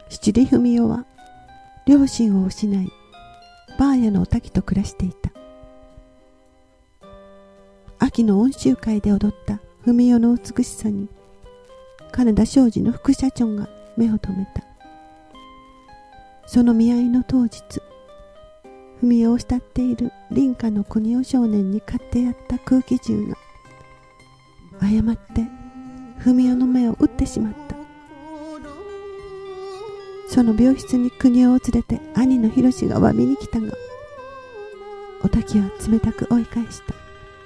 七里文代は両親を失い、ばあやのお滝と暮らしていた。秋の温州会で踊った文代の美しさに、金田商事の副社長が目を留めた。その見合いの当日、文代を慕っている林家の国夫少年に買ってやった空気銃が、誤って文代の目を撃ってしまった。その病室に国夫を連れて兄の博が詫びに来たが、お滝は冷たく追い返した。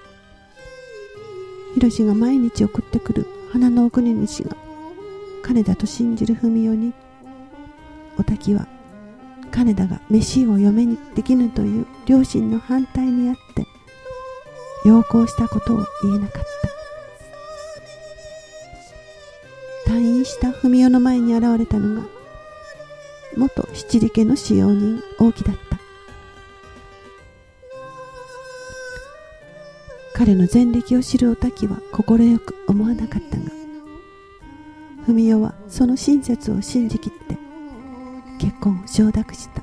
博が毎日送ってくる花の送り主が金田と信じる文代に、お滝は金田が飯を嫁にできぬという両親の反対にあって要行したことを言えなかった。退院した文代の前に現れたのが元七里家の使用人大木だった。彼の前歴を知るお滝は快く思わなかったが、文代はその親切を信じきって結婚を承諾した。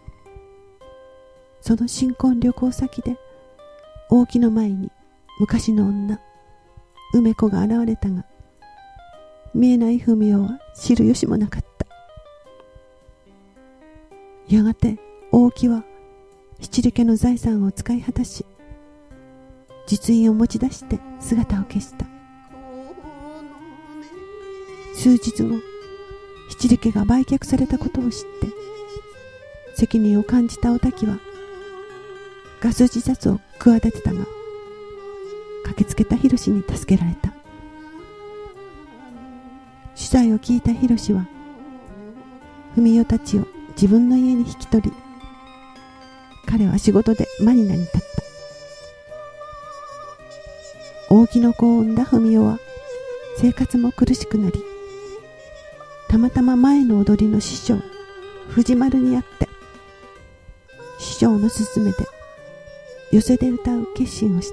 その新婚旅行先で大木の前に昔の女梅子が現れたが、見えない文代は知る由もなかった。やがて大木は七里家の財産を使い果たし、実印を持ち出して姿を消した。数日後、七里家が売却されたことを知って責任を感じたお滝はガス自殺を企てたが、駆けつけた博に助けられた。取材を聞いた博は文代たちを自分の家に引き取り、彼は仕事でマニラに立った。大木の子を産んだ文代は生活も苦しくなり、たまたま前の踊りの師匠藤丸に会って、師匠の勧めで寄席で歌う決心をした。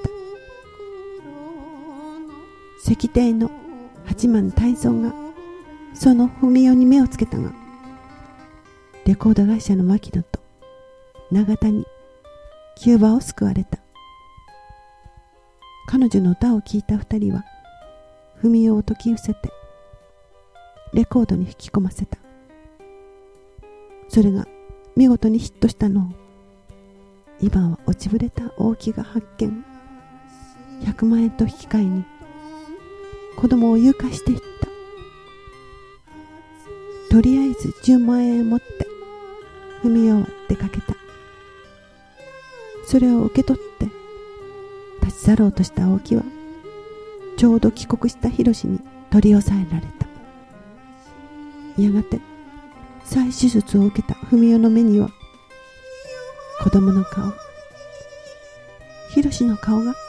石亭の八幡泰造がその文代に目をつけたが、レコード会社の牧野と永田に急場を救われた。彼女の歌を聴いた二人は文代を説き寄せてレコードに引き込ませた。それが見事にヒットしたのを今は落ちぶれた大木が発見。100万円と引き換えに子供を誘拐していった。とりあえず10万円を持って文代は出かけた。それを受け取って立ち去ろうとした大木は、ちょうど帰国した博に取り押さえられた。やがて再手術を受けた文代の目には子供の顔、博の顔が